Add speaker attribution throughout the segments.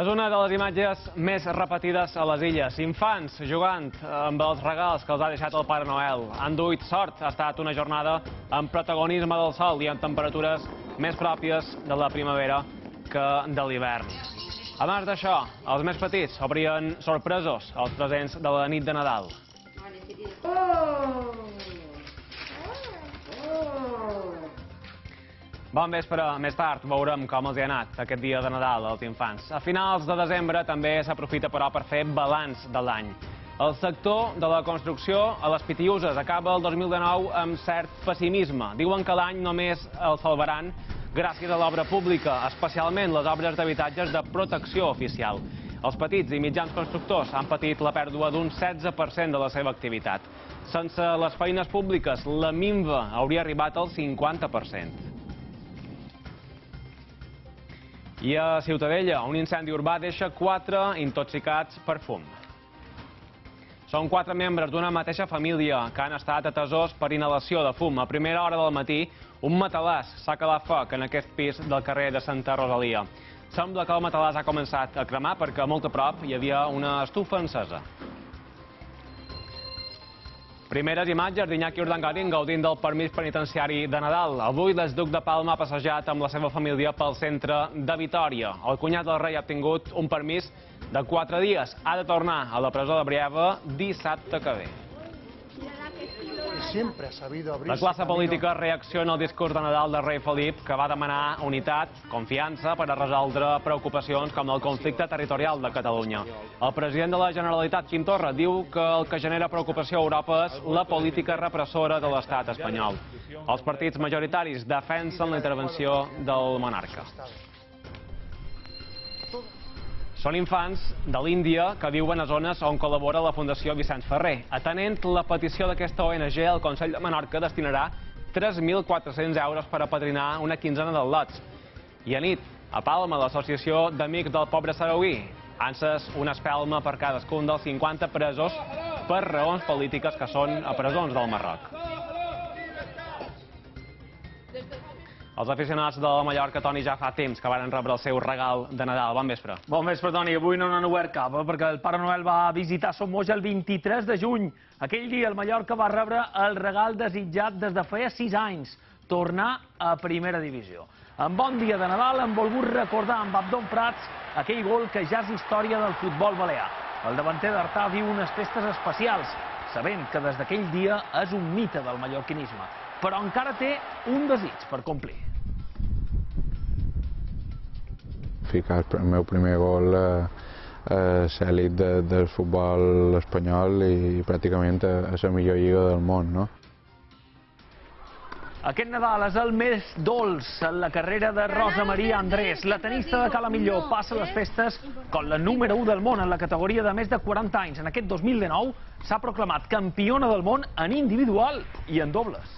Speaker 1: És una de les imatges més repetides a les illes. Infants jugant amb els regals que els ha deixat el Pare Noel. Han duit sort. Ha estat una jornada amb protagonisme del sol i amb temperatures més pròpies de la primavera que de l'hivern. A més d'això, els més petits obrien sorpresos als presents de la nit de Nadal. Bon vespre. Més tard veurem com els hi ha anat aquest dia de Nadal als infants. A finals de desembre també s'aprofita, però, per fer balanç de l'any. El sector de la construcció a les Pitiüses acaba el 2019 amb cert pessimisme. Diuen que l'any només el salvaran gràcies a l'obra pública, especialment les obres d'habitatges de protecció oficial. Els petits i mitjans constructors han patit la pèrdua d'un 16% de la seva activitat. Sense les feines públiques, la minva hauria arribat al 50%. I a Ciutadella, un incendi urbà deixa 4 intoxicats per fum. Són 4 membres d'una mateixa família que han estat atesors per inhalació de fum. A primera hora del matí, un matalàs s'ha calat foc en aquest pis del carrer de Santa Rosalia. Sembla que el matalàs ha començat a cremar perquè molt a prop hi havia una estufa encesa. Primeres imatges d'Iñaki Urdangarin gaudint del permís penitenciari de Nadal. Avui l'exduc de Palma ha passejat amb la seva família pel centre de Vitòria. El cunyat del rei ha obtingut un permís de 4 dies. Ha de tornar a la presó de Brieva dissabte que ve. La classe política reacciona al discurs de Nadal del rei Felip, que va demanar unitat, confiança per a resoldre preocupacions com el conflicte territorial de Catalunya. El president de la Generalitat, Quim Torra, diu que el que genera preocupació a Europa és la política repressora de l'estat espanyol. Els partits majoritaris defensen la intervenció del monarca. Són infants de l'Índia que viuen a zones on col·labora la Fundació Vicenç Ferrer. Atenent la petició d'aquesta ONG, el Consell de Menorca destinarà 3.400 euros per apadrinar una quinzena de lots. I a nit, a Palma, l'Associació d'Amics del Pobre Sarauí ha encès una espelma per cadascun dels 50 presos per raons polítiques que són a presons del Marroc. Els aficionats de la Mallorca, Toni, ja fa temps que van rebre el seu regal de Nadal. Bon vespre.
Speaker 2: Bon vespre, Toni. Avui no n'han obert cap, perquè el Pare Noel va visitar Somoja el 23 de juny. Aquell dia el Mallorca va rebre el regal desitjat des de feia 6 anys, tornar a primera divisió. En bon dia de Nadal hem volgut recordar amb Abdon Prats aquell gol que ja és història del futbol balear. El davanter d'Artà viu unes festes especials, sabent que des d'aquell dia és un mite del mallorquinisme, però encara té un desig per complir.
Speaker 3: Ficar el meu primer gol a l'elit del futbol espanyol i pràcticament a la millor lliga del món, no?
Speaker 2: Aquest Nadal és el més dolç en la carrera de Rosa Maria Andrés. La tenista de Cala Millor passa les festes com la número 1 del món en la categoria de més de 40 anys. En aquest 2019 s'ha proclamat campiona del món en individual i en dobles.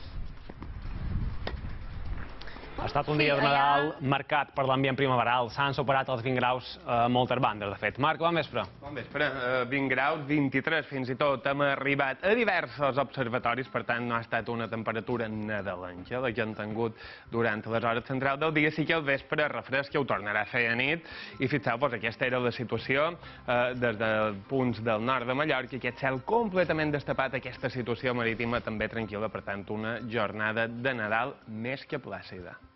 Speaker 1: Ha estat un dia de Nadal marcat per l'ambient primaveral. S'han superat els 20 graus a moltes bandes, de fet. Marc, bon vespre.
Speaker 4: Bon vespre. 20 graus, 23 fins i tot. Hem arribat a diversos observatoris, per tant no ha estat una temperatura nadalenca la que han tingut durant les hores centrals del dia. Sí que al vespre refresca, ho tornarà a fer a nit. I fixeu-vos, aquesta era la situació des de punts del nord de Mallorca. Aquest cel completament destapat, aquesta situació marítima també tranquil·la. Per tant, una jornada de Nadal més que plàcida.